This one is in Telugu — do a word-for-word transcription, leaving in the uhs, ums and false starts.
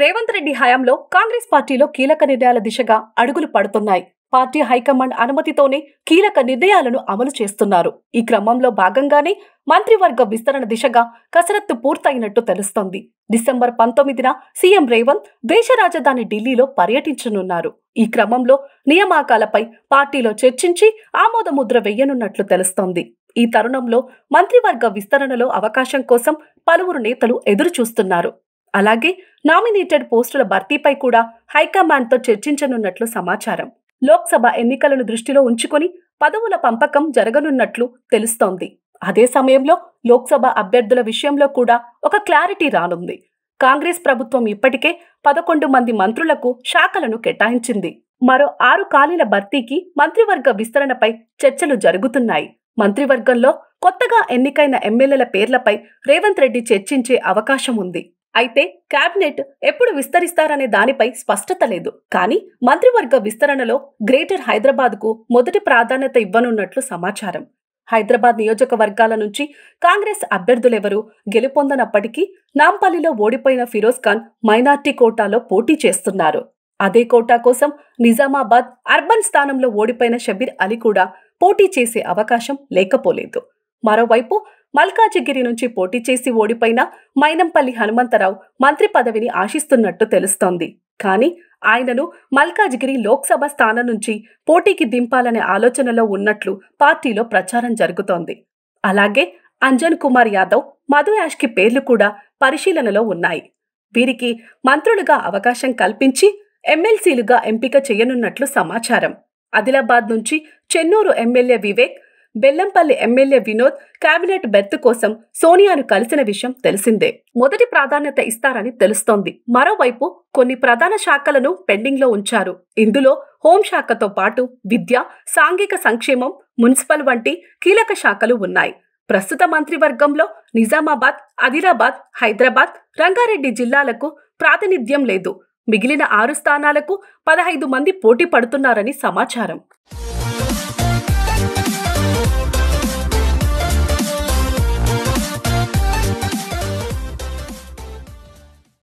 రేవంత్ రెడ్డి హయాంలో కాంగ్రెస్ పార్టీలో కీలక నిర్ణయాల దిశగా అడుగులు పడుతున్నాయి. పార్టీ హైకమాండ్ అనుమతితోనే కీలక నిర్ణయాలను అమలు చేస్తున్నారు. ఈ క్రమంలో భాగంగానే మంత్రివర్గ విస్తరణ దిశగా కసరత్తు పూర్తయినట్టు తెలుస్తోంది. డిసెంబర్ పంతొమ్మిదిన సీఎం రేవంత్ దేశ రాజధాని ఢిల్లీలో పర్యటించనున్నారు. ఈ క్రమంలో నియామకాలపై పార్టీలో చర్చించి ఆమోదముద్ర వెయ్యనున్నట్లు తెలుస్తోంది. ఈ తరుణంలో మంత్రివర్గ విస్తరణలో అవకాశం కోసం పలువురు నేతలు ఎదురు చూస్తున్నారు. అలాగే నామినేటెడ్ పోస్టుల భర్తీపై కూడా హైకమాండ్తో చర్చించనున్నట్లు సమాచారం. లోక్సభ ఎన్నికలను దృష్టిలో ఉంచుకొని పదవుల పంపకం జరగనున్నట్లు తెలుస్తోంది. అదే సమయంలో లోక్సభ అభ్యర్థుల విషయంలో కూడా ఒక క్లారిటీ రానుంది. కాంగ్రెస్ ప్రభుత్వం ఇప్పటికే పదకొండు మంది మంత్రులకు శాఖలను కేటాయించింది. మరో ఆరు ఖాళీల భర్తీకి మంత్రివర్గ విస్తరణపై చర్చలు జరుగుతున్నాయి. మంత్రివర్గంలో కొత్తగా ఎన్నికైన ఎమ్మెల్యేల పేర్లపై రేవంత్ రెడ్డి చర్చించే అవకాశం ఉంది. అయితే కేబినెట్ ఎప్పుడు విస్తరిస్తారనే దానిపై స్పష్టత లేదు. కానీ మంత్రివర్గ విస్తరణలో గ్రేటర్ హైదరాబాద్ కు మొదటి ప్రాధాన్యత ఇవ్వనున్నట్లు సమాచారం. హైదరాబాద్ నియోజకవర్గాల నుంచి కాంగ్రెస్ అభ్యర్థులెవరూ గెలుపొందనప్పటికీ నాంపల్లిలో ఓడిపోయిన ఫిరోజ్ ఖాన్ మైనార్టీ కోటాలో పోటీ చేస్తున్నారు. అదే కోటా కోసం నిజామాబాద్ అర్బన్ స్థానంలో ఓడిపోయిన షబీర్ అలీ కూడా పోటీ చేసే అవకాశం లేకపోలేదు. మరోవైపు మల్కాజిగిరి నుంచి పోటీ చేసి ఓడిపోయిన మైనంపల్లి హనుమంతరావు మంత్రి పదవిని ఆశిస్తున్నట్టు తెలుస్తోంది. కానీ ఆయనను మల్కాజిగిరి లోక్సభ స్థానం నుంచి పోటీకి దింపాలనే ఆలోచనలో ఉన్నట్లు పార్టీలో ప్రచారం జరుగుతోంది. అలాగే అంజన్ కుమార్ యాదవ్, మధు యాష్కి పేర్లు కూడా పరిశీలనలో ఉన్నాయి. వీరికి మంత్రులుగా అవకాశం కల్పించి ఎమ్మెల్సీలుగా ఎంపిక చేయనున్నట్లు సమాచారం. ఆదిలాబాద్ నుంచి Chennur MLA Vivek, Bellampalli MLA Vinod cabinet berth కోసం సోనియాను కలిసిన విషయం తెలిసిందే. మొదటి ప్రాధాన్యత ఇస్తారని తెలుస్తోంది. మరోవైపు కొన్ని ప్రధాన శాఖలను పెండింగ్ లో ఉంచారు. ఇందులో హోంశాఖతో పాటు విద్య, సాంఘిక సంక్షేమం, మున్సిపల్ వంటి కీలక శాఖలు ఉన్నాయి. ప్రస్తుత మంత్రివర్గంలో నిజామాబాద్, ఆదిలాబాద్, హైదరాబాద్, రంగారెడ్డి జిల్లాలకు ప్రాతినిధ్యం లేదు. మిగిలిన ఆరు స్థానాలకు పదహైదు మంది పోటీ పడుతున్నారని సమాచారం.